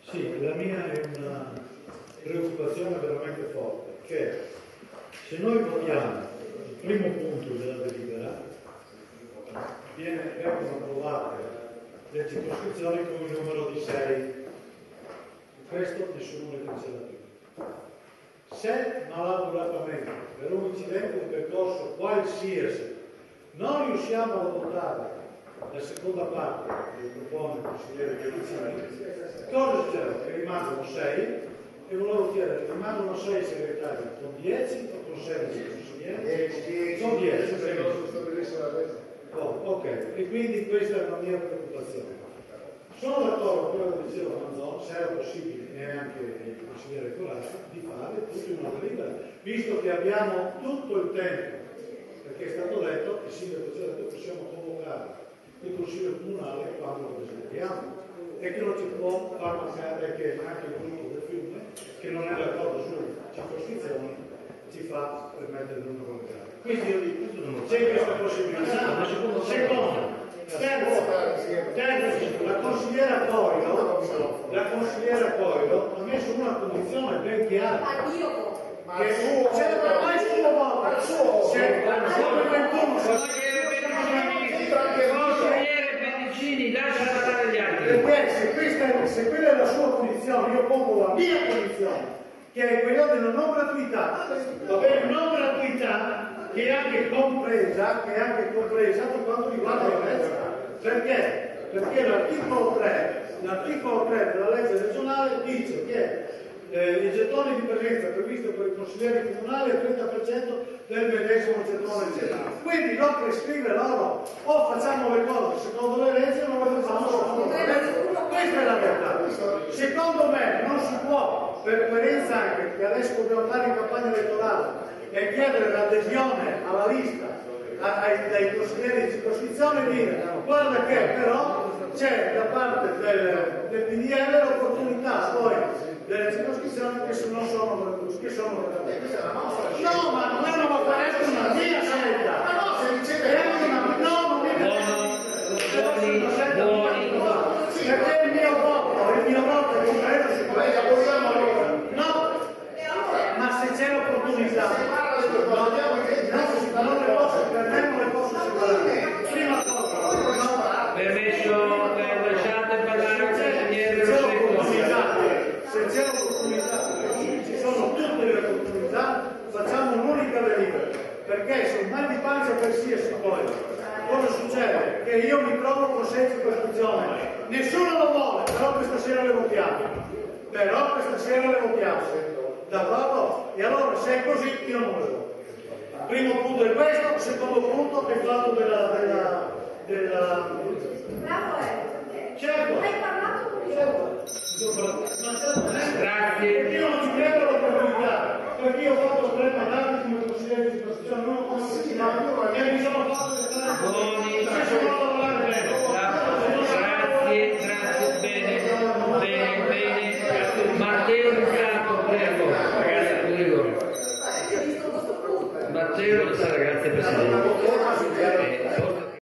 Sì, la mia è una preoccupazione veramente forte, che se noi votiamo il primo punto della delibera, vengono approvate le circoscrizioni con il numero di 6. Questo nessuno le cancella più. Se malauguratamente per un incidente di percorso qualsiasi non riusciamo a votare la seconda parte che propone il consigliere Pianizzini, cosa succede? Che rimangono 6 e volevo chiedere, rimangono 6 segretari con 10 o con 16 consiglieri? Con 10. Ok, e quindi questa è la mia preoccupazione. Sono d'accordo con quello che diceva Manzon, se era possibile, e anche il consigliere Corazza, di fare tutto in una delibera, visto che abbiamo tutto il tempo, perché è stato detto, il sindaco ci ha detto che possiamo convocare il consiglio comunale quando lo desideriamo e che non ci può far mancare che anche il gruppo del Fiume, che non è d'accordo sulle circoscrizioni, ci fa permettere di non convocare. Quindi io dico, c'è questa possibilità. Secondo, terzo, la consigliera Coiro ha messo una condizione ben chiara. Che il consigliere Pedicini lascia parlare gli altri. Se quella è la sua condizione, io pongo la mia condizione, che è quella della non gratuità. Non gratuità che è anche compresa per quanto riguarda la legge. Perché? Perché l'articolo 3 della legge regionale dice che i gettoni di presenza previsti per i consiglieri comunali è il 30% del medesimo gettone generale. Quindi non prescrive loro, o facciamo le cose secondo le leggi o non le facciamo secondo le leggi. Questa è la verità. Secondo me non si può, per coerenza anche che adesso dobbiamo andare in campagna elettorale e chiedere l'adesione alla lista dai consiglieri di circoscrizione e dire guarda che però c'è da parte del PDL l'opportunità poi delle circoscrizioni che non sono no, ma non è una votazione, è una mia scelta. Ma no, se riceve perché il mio voto è compreso sicuramente. No, ma se c'è l'opportunità non le posso, per me non le posso separare. Prima cosa, permesso, lasciate parlare il consigliere se c'è l'opportunità, ci sono tutte le opportunità, facciamo un'unica delibera, perché se il mal di pancia qualsiasi poi, cosa succede? Che io mi trovo con 6 circoscrizioni, nessuno lo vuole, però questa sera le votiamo, d'accordo? E allora se è così io non lo so. Primo punto è questo, secondo punto è il fatto della... Bravo, Certo. hai parlato con Grazie. Io non ci credo all'opportunità, perché io ho fatto 3 mandati come consigliere di Costituzione, non come consigliere, e mi sono fatto le bene. Matteo Lucato, prego. Ragazzi, prego. Matteo, grazie Presidente.